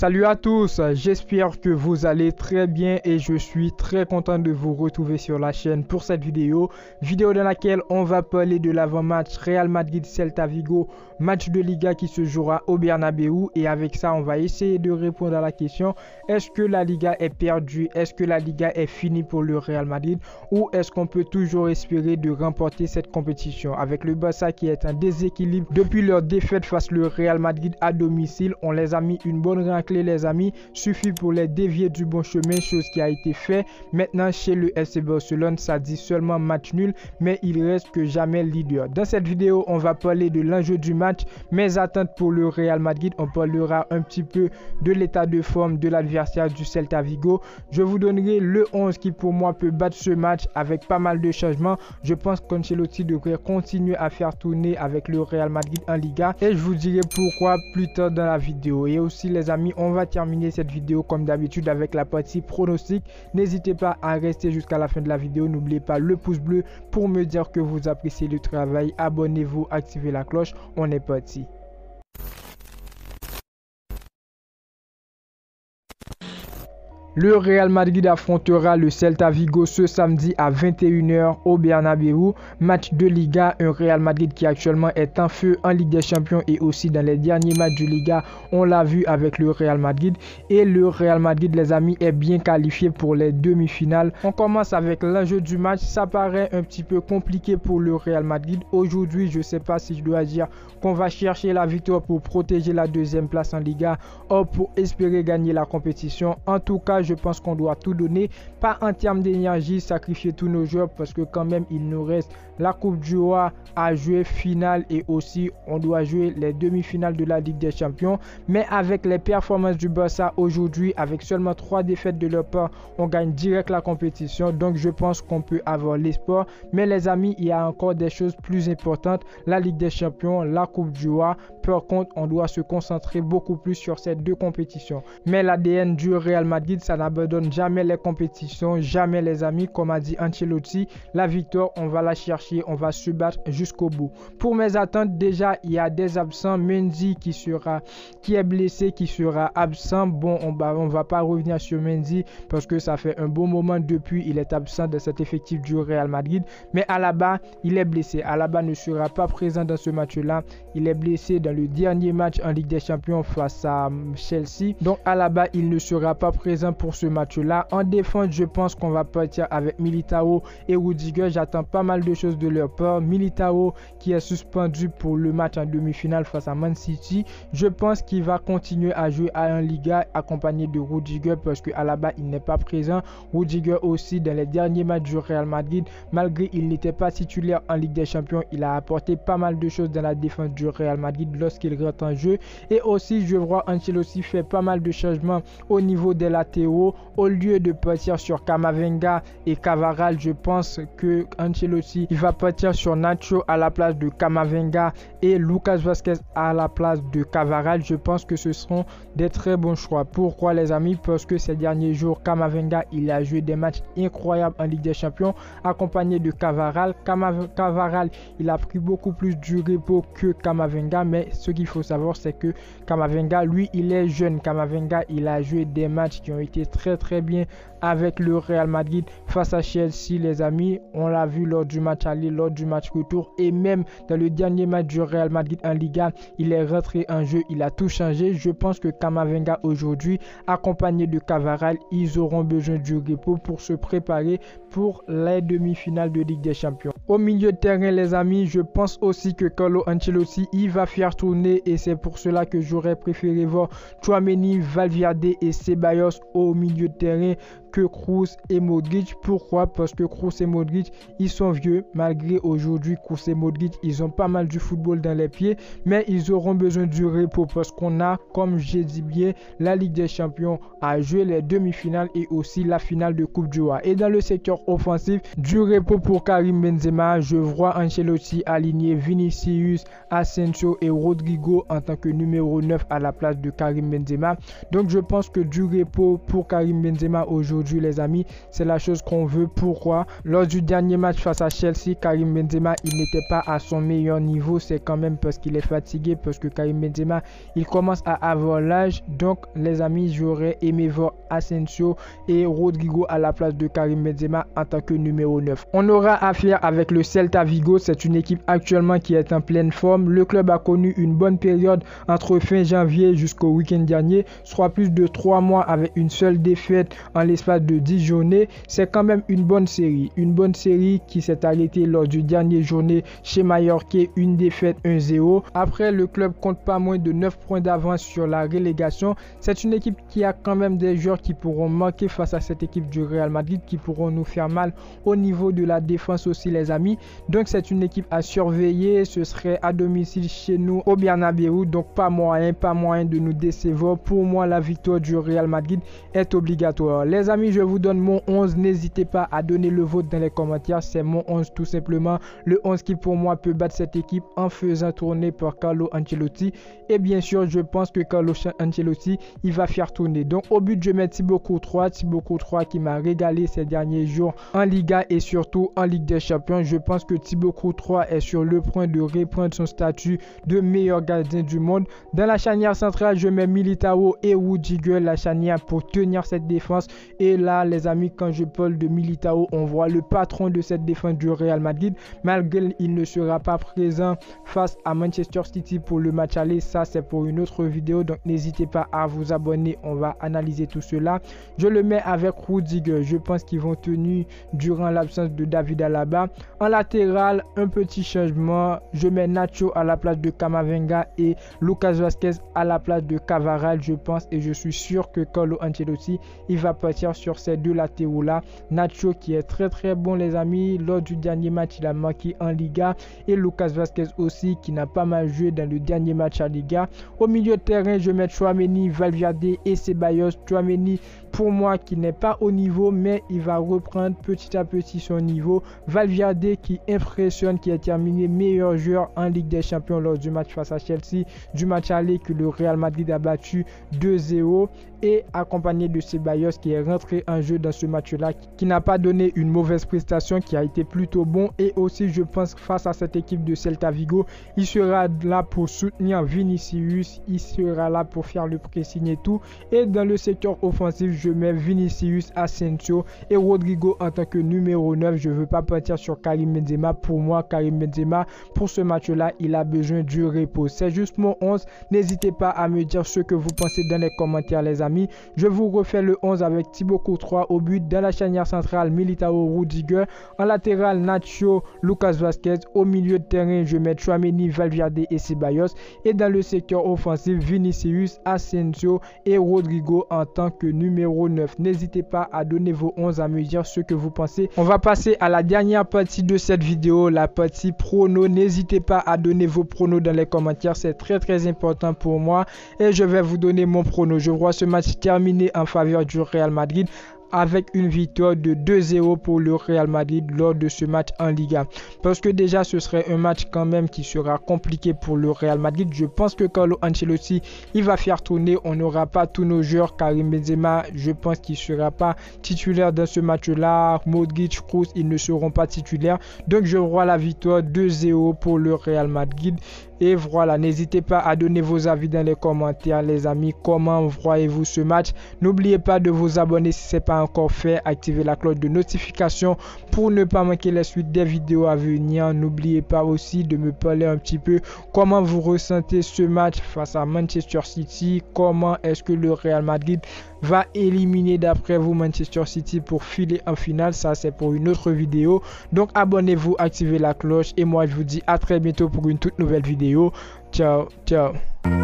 Salut à tous, j'espère que vous allez très bien et je suis très content de vous retrouver sur la chaîne pour cette vidéo dans laquelle on va parler de l'avant-match Real Madrid-Celta Vigo, match de Liga qui se jouera au Bernabéu, et avec ça on va essayer de répondre à la question: est-ce que la Liga est perdue? Est-ce que la Liga est finie pour le Real Madrid, ou est-ce qu'on peut toujours espérer de remporter cette compétition? Avec le Barça qui est en déséquilibre depuis leur défaite face au Real Madrid à domicile, on les a mis une bonne raclée les amis, suffit pour les dévier du bon chemin, chose qui a été fait. Maintenant chez le FC Barcelone, ça dit seulement match nul, mais il reste que jamais leader. Dans cette vidéo, on va parler de l'enjeu du match, mes attentes pour le Real Madrid, on parlera un petit peu de l'état de forme de l'adversaire du Celta Vigo. Je vous donnerai le 11 qui pour moi peut battre ce match avec pas mal de changements. Je pense qu'Ancelotti devrait continuer à faire tourner avec le Real Madrid en Liga, et je vous dirai pourquoi plus tard dans la vidéo. Et aussi les amis, on va terminer cette vidéo comme d'habitude avec la partie pronostic. N'hésitez pas à rester jusqu'à la fin de la vidéo. N'oubliez pas le pouce bleu pour me dire que vous appréciez le travail. Abonnez-vous, activez la cloche. On est parti. Le Real Madrid affrontera le Celta Vigo ce samedi à 21 h au Bernabéu. Match de Liga, un Real Madrid qui actuellement est en feu en Ligue des Champions et aussi dans les derniers matchs de Liga, on l'a vu avec le Real Madrid. Et le Real Madrid, les amis, est bien qualifié pour les demi-finales. On commence avec l'enjeu du match. Ça paraît un petit peu compliqué pour le Real Madrid. Aujourd'hui, je ne sais pas si je dois dire qu'on va chercher la victoire pour protéger la deuxième place en Liga ou pour espérer gagner la compétition. En tout cas, je pense qu'on doit tout donner, pas en termes d'énergie, sacrifier tous nos joueurs, parce que quand même il nous reste la Coupe du Roi à jouer finale, et aussi on doit jouer les demi-finales de la Ligue des Champions. Mais avec les performances du Barça aujourd'hui, avec seulement 3 défaites de leur part, on gagne direct la compétition. Donc je pense qu'on peut avoir l'espoir. Mais les amis, il y a encore des choses plus importantes: la Ligue des Champions, la Coupe du Roi. Par contre, on doit se concentrer beaucoup plus sur ces deux compétitions. Mais l'ADN du Real Madrid, ça n'abandonne jamais les compétitions, jamais les amis. Comme a dit Ancelotti, la victoire, on va la chercher, on va se battre jusqu'au bout. Pour mes attentes, déjà, il y a des absents. Mendy qui est blessé, qui sera absent. Bon, on va pas revenir sur Mendy parce que ça fait un bon moment depuis il est absent de cet effectif du Real Madrid. Mais Alaba, il est blessé. Alaba ne sera pas présent dans ce match-là. Il est blessé dans le dernier match en Ligue des Champions face à Chelsea. Donc Alaba, il ne sera pas présent pour ce match-là. En défense, je pense qu'on va partir avec Militao et Rudiger. J'attends pas mal de choses de leur part. Militao qui est suspendu pour le match en demi-finale face à Man City. Je pense qu'il va continuer à jouer en Liga accompagné de Rudiger parce que Alaba, il n'est pas présent. Rudiger aussi dans les derniers matchs du Real Madrid, malgré il n'était pas titulaire en Ligue des Champions, il a apporté pas mal de choses dans la défense du Real Madrid lorsqu'il rentre en jeu. Et aussi, je vois Ancelotti fait pas mal de changements au niveau des latéraux. Au lieu de partir sur Camavinga et Cavaral, je pense que Ancelotti il va partir sur Nacho à la place de Camavinga et Lucas Vázquez à la place de Cavaral. Je pense que ce seront des très bons choix. Pourquoi les amis? Parce que ces derniers jours, Camavinga il a joué des matchs incroyables en Ligue des Champions accompagné de Cavaral. Cavaral il a pris beaucoup plus du repos que Camavinga, mais ce qu'il faut savoir c'est que Camavinga lui il est jeune. Camavinga il a joué des matchs qui ont été très bien avec le Real Madrid face à Chelsea les amis. On l'a vu lors du match aller, lors du match retour, et même dans le dernier match du Real Madrid en Liga, il est rentré en jeu, il a tout changé. Je pense que Camavinga aujourd'hui accompagné de Cavaral, ils auront besoin du repos pour se préparer pour les demi-finales de Ligue des Champions. Au milieu de terrain les amis, je pense aussi que Carlo Ancelotti il va faire tourner, et c'est pour cela que j'aurais préféré voir Tchouaméni, Valverde et Ceballos au milieu de terrain que Kroos et Modric. Pourquoi? Parce que Kroos et Modric ils sont vieux, malgré aujourd'hui Kroos et Modric ils ont pas mal du football dans les pieds, mais ils auront besoin du repos parce qu'on a, comme j'ai dit bien, la Ligue des Champions à jouer, les demi-finales et aussi la finale de Coupe du Roi. Et dans le secteur offensif, du repos pour Karim Benzema. Je vois Ancelotti aligner Vinicius, Asensio et Rodrigo en tant que numéro 9 à la place de Karim Benzema. Donc je pense que du repos pour Karim Benzema aujourd'hui aujourd'hui les amis. C'est la chose qu'on veut. Pourquoi? Lors du dernier match face à Chelsea, Karim Benzema il n'était pas à son meilleur niveau. C'est quand même parce qu'il est fatigué, parce que Karim Benzema il commence à avoir l'âge. Donc les amis, j'aurais aimé voir Asensio et Rodrigo à la place de Karim Benzema en tant que numéro 9. On aura affaire avec le Celta Vigo. C'est une équipe actuellement qui est en pleine forme. Le club a connu une bonne période entre fin janvier jusqu'au week-end dernier, soit plus de 3 mois avec une seule défaite en l'espace de 10 journées. C'est quand même une bonne série qui s'est arrêtée lors du dernier journée chez Mallorca, une défaite 1-0. Après, le club compte pas moins de 9 points d'avance sur la relégation. C'est une équipe qui a quand même des joueurs qui pourront manquer face à cette équipe du Real Madrid, qui pourront nous faire mal au niveau de la défense aussi les amis. Donc c'est une équipe à surveiller. Ce serait à domicile chez nous au Bernabéu, donc pas moyen de nous décevoir. Pour moi, la victoire du Real Madrid est obligatoire. Les amis, je vous donne mon 11. N'hésitez pas à donner le vôtre dans les commentaires. C'est mon 11 tout simplement. Le 11 qui pour moi peut battre cette équipe en faisant tourner par Carlo Ancelotti. Et bien sûr, je pense que Carlo Ancelotti il va faire tourner. Donc au but, je mets Thibaut Courtois qui m'a régalé ces derniers jours en Liga et surtout en Ligue des Champions. Je pense que Thibaut Courtois est sur le point de reprendre son statut de meilleur gardien du monde. Dans la charnière centrale, je mets Militao et Rudiger, la charnière pour tenir cette défense. Et là, les amis, quand je parle de Militao, on voit le patron de cette défense du Real Madrid. Malgré il ne sera pas présent face à Manchester City pour le match aller. Ça, c'est pour une autre vidéo. Donc, n'hésitez pas à vous abonner. On va analyser tout cela. Je le mets avec Rudiger. Je pense qu'ils vont tenir durant l'absence de David Alaba. En latéral, un petit changement. Je mets Nacho à la place de Camavinga et Lucas Vazquez à la place de Cavaral. Je pense et je suis sûr que Carlo Ancelotti il va partir sur ces deux latéraux là. Nacho qui est très bon les amis. Lors du dernier match, il a marqué en Liga. Et Lucas Vazquez aussi qui n'a pas mal joué dans le dernier match à Liga. Au milieu de terrain, je mets Tchouaméni, Valverde et Ceballos. Tchouaméni pour moi qui n'est pas au niveau, mais il va reprendre petit à petit son niveau. Valverde qui impressionne, qui a terminé meilleur joueur en Ligue des Champions lors du match face à Chelsea, du match aller que le Real Madrid a battu 2-0, et accompagné de Ceballos qui est rentré en jeu dans ce match-là, qui n'a pas donné une mauvaise prestation, qui a été plutôt bon. Et aussi je pense face à cette équipe de Celta Vigo, il sera là pour soutenir Vinicius, il sera là pour faire le pressing et tout. Et dans le secteur offensif, je mets Vinicius, Asensio et Rodrigo en tant que numéro 9. Je ne veux pas partir sur Karim Benzema. Pour moi, Karim Benzema, pour ce match-là, il a besoin du repos. C'est juste mon 11. N'hésitez pas à me dire ce que vous pensez dans les commentaires, les amis. Je vous refais le 11 avec Thibaut Courtois au but. Dans la charnière centrale, Militao, Rudiger. En latéral, Nacho, Lucas Vazquez. Au milieu de terrain, je mets Tchouaméni, Valverde et Ceballos. Et dans le secteur offensif, Vinicius, Asensio et Rodrigo en tant que numéro 9. N'hésitez pas à donner vos 11, à me dire ce que vous pensez. On va passer à la dernière partie de cette vidéo, la partie prono. N'hésitez pas à donner vos pronos dans les commentaires. C'est très important pour moi. Et je vais vous donner mon prono. Je vois ce match terminé en faveur du Real Madrid, avec une victoire de 2-0 pour le Real Madrid lors de ce match en Liga. Parce que déjà, ce serait un match quand même qui sera compliqué pour le Real Madrid. Je pense que Carlo Ancelotti, il va faire tourner. On n'aura pas tous nos joueurs. Karim Benzema, je pense qu'il ne sera pas titulaire dans ce match-là. Modric, Kroos, ils ne seront pas titulaires. Donc, je vois la victoire 2-0 pour le Real Madrid. Et voilà, n'hésitez pas à donner vos avis dans les commentaires, les amis. Comment voyez-vous ce match? N'oubliez pas de vous abonner si ce n'est pas encore fait. Activez la cloche de notification pour ne pas manquer la suite des vidéos à venir. N'oubliez pas aussi de me parler un petit peu comment vous ressentez ce match face à Manchester City. Comment est-ce que le Real Madrid va éliminer d'après vous Manchester City pour filer en finale? Ça, c'est pour une autre vidéo. Donc abonnez-vous, activez la cloche et moi je vous dis à très bientôt pour une toute nouvelle vidéo. Ciao.